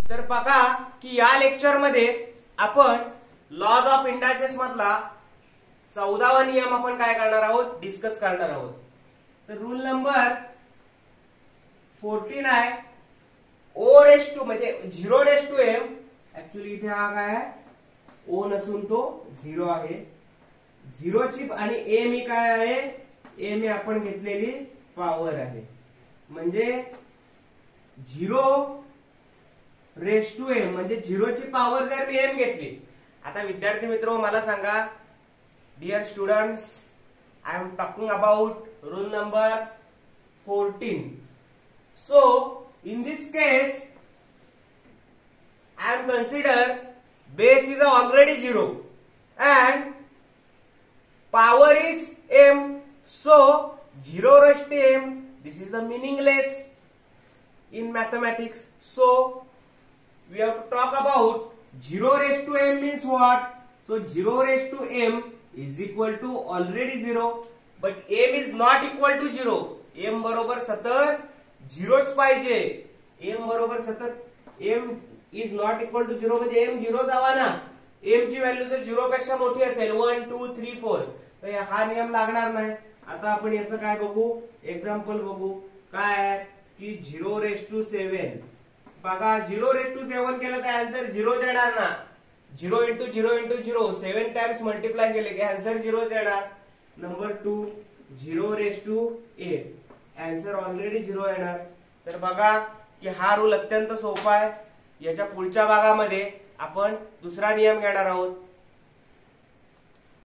तर बघा की या लेक्चर मध्ये आपण लॉज ऑफ इंडायसेस मधला 14वा नियम आपण काय करणार आहोत, डिस्कस करणार आहोत. तर रूल नंबर 14 आहे ओ रेस टू म्हणजे 0 रेस टू एम. ऍक्च्युली इथे हा काय आहे, ओ नसून तो 0 आहे. 0 ची आणि एम ही काय आहे, एम ही आपण घेतलेली पॉवर आहे. म्हणजे 0 रेस टू एम म्हणजे 0 ची पॉवर जर मी एम घेतली. आता विद्यार्थी मित्र मला सांगा, dear students, I am talking about rule number 14. So in this case I am consider base is already 0 and power is m. So 0 raised to m, this is the meaningless in mathematics. So we have to talk about 0 raised to m means what? So 0 raised to m is equal to already 0, but m is not equal to 0. m बरोबर सतत 0च पाहिजे. m बरोबर सतत m is not equal to 0 म्हणजे m 0 जावा ना. m ची value जर 0 पेक्षा मोठी असेल 1 2 3 4 तर हा नियम लागणार नाही. आता आपण याचं काय बघू, एक्झाम्पल बघू. काय आहे की 0 रेस टू 7. बघा 0 रेस टू 7 केलं तर आन्सर 0 येणार ना. 0 इंटू 0 इंटू 0 7 टाइम्स मल्टिप्लाय केले की आन्सर 0 येणार. Number 2 0 raise to 8, answer already 0 येणार. तर बघा की हा रूल अत्यंत सोपा आहे. याच्या पुढच्या भागामध्ये आपण दुसरा नियम घेणार आहोत.